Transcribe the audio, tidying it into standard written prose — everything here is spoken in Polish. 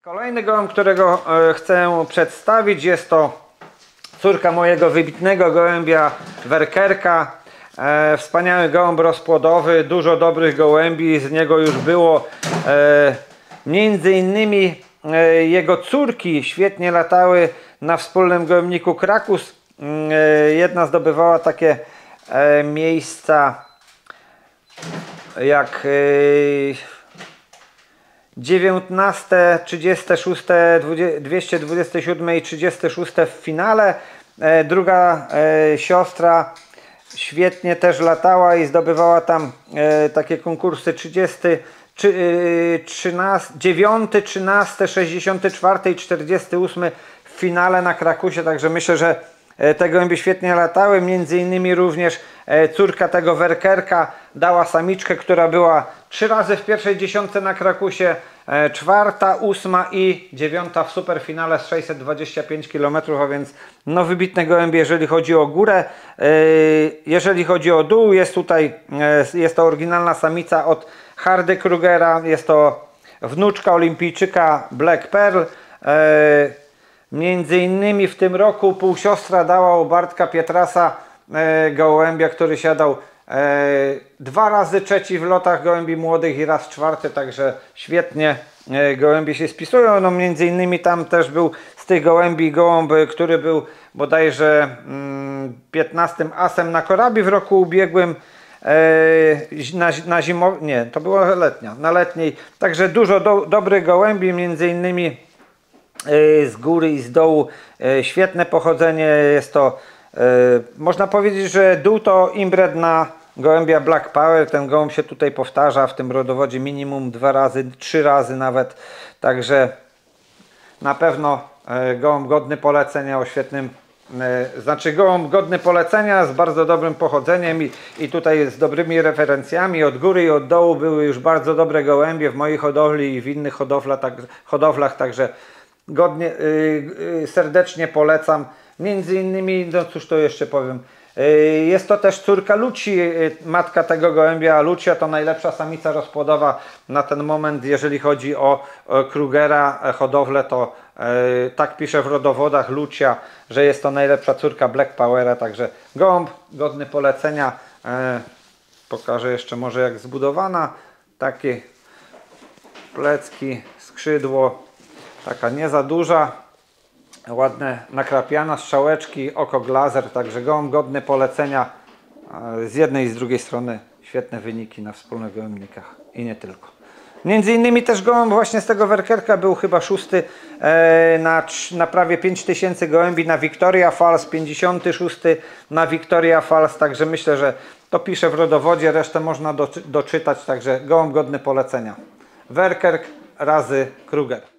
Kolejny gołąb, którego chcę przedstawić, jest to córka mojego wybitnego gołębia Werkerka. Wspaniały gołąb rozpłodowy, dużo dobrych gołębi z niego już było. Między innymi jego córki świetnie latały na wspólnym gołębniku Krakus. Jedna zdobywała takie miejsca jak 19, 36, 227 i 36 w finale. Druga siostra świetnie też latała i zdobywała tam takie konkursy 30, 13, 9, 13, 64 i 48 w finale na Krakusie. Także myślę, że te gołębie świetnie latały. Między innymi również córka tego Werkerka dała samiczkę, która była 3 razy w pierwszej dziesiątce na Krakusie, 4., 8. i 9. w superfinale z 625 km, a więc no wybitne gołębie, jeżeli chodzi o górę. Jeżeli chodzi o dół, jest to oryginalna samica od Hardy Krugera, jest to wnuczka olimpijczyka Black Pearl. Między innymi w tym roku półsiostra dała u Bartka Pietrasa gołębia, który siadał 2 razy trzeci w lotach gołębi młodych i raz 4, także świetnie gołębie się spisują. No między innymi tam też był z tych gołębi gołąb, który był bodajże 15 asem na Korabi w roku ubiegłym. Na zimowej, nie, to była letnia, na letniej. Także dużo dobrych gołębi, między innymi z góry i z dołu świetne pochodzenie. Jest to, można powiedzieć, że dół to inbred na gołębia Black Power. Ten gołąb się tutaj powtarza w tym rodowodzie minimum 2 razy, 3 razy nawet. Także na pewno gołąb godny polecenia o świetnym, gołąb godny polecenia z bardzo dobrym pochodzeniem i tutaj z dobrymi referencjami. Od góry i od dołu były już bardzo dobre gołębie w mojej hodowli i w innych hodowlach, także godnie, serdecznie polecam. Między innymi, no cóż to jeszcze powiem, jest to też córka Luci, matka tego gołębia. Lucia to najlepsza samica rozpłodowa na ten moment, jeżeli chodzi o Krugera hodowlę, to tak pisze w rodowodach Lucia, że jest to najlepsza córka Black Powera, także gołąb godny polecenia. Pokażę jeszcze może jak zbudowana, takie plecki, skrzydło, taka nie za duża, ładne nakrapiana, strzałeczki, oko glazer, także gołąb godny polecenia. Z jednej i z drugiej strony świetne wyniki na wspólnych gołębnikach i nie tylko. Między innymi też gołąb właśnie z tego Werkerka był chyba 6 na prawie 5000 gołębi na Victoria Falls, 56 na Victoria Falls, także myślę, że to pisze w rodowodzie, resztę można doczytać, także gołąb godny polecenia. Werkerk razy Kruger.